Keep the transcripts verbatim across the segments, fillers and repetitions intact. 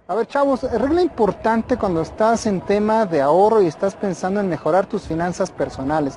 A ver, chavos, regla importante cuando estás en tema de ahorro y estás pensando en mejorar tus finanzas personales.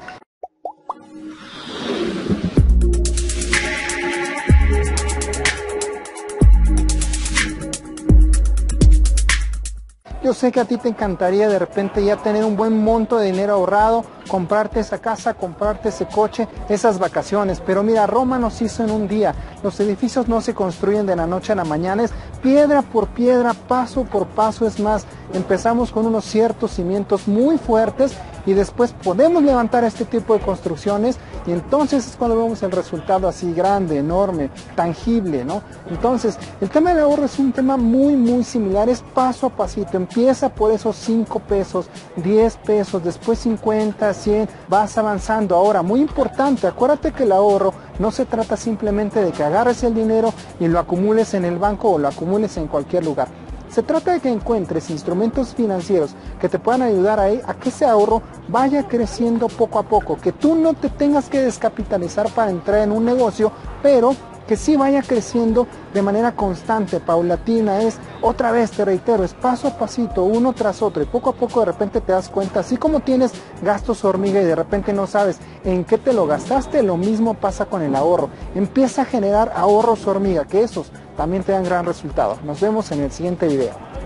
Yo sé que a ti te encantaría de repente ya tener un buen monto de dinero ahorrado, comprarte esa casa, comprarte ese coche, esas vacaciones. Pero mira, Roma nos hizo en un día. Los edificios no se construyen de la noche a la mañana, es piedra por piedra, paso por paso. Es más, empezamos con unos ciertos cimientos muy fuertes y después podemos levantar este tipo de construcciones y entonces es cuando vemos el resultado así grande, enorme, tangible, ¿no? Entonces, el tema del ahorro es un tema muy, muy similar, es paso a pasito. Empieza por esos cinco pesos, diez pesos, después cincuenta, cien, vas avanzando. Ahora, muy importante, acuérdate que el ahorro no se trata simplemente de que agarres el dinero y lo acumules en el banco o lo acumules en cualquier lugar. Se trata de que encuentres instrumentos financieros que te puedan ayudar a, a que ese ahorro vaya creciendo poco a poco, que tú no te tengas que descapitalizar para entrar en un negocio, pero que sí vaya creciendo de manera constante, paulatina. Es, otra vez te reitero, es paso a pasito, uno tras otro, y poco a poco de repente te das cuenta, así como tienes gastos hormiga y de repente no sabes en qué te lo gastaste, lo mismo pasa con el ahorro. Empieza a generar ahorros hormiga, que esos también te dan gran resultado. Nos vemos en el siguiente video.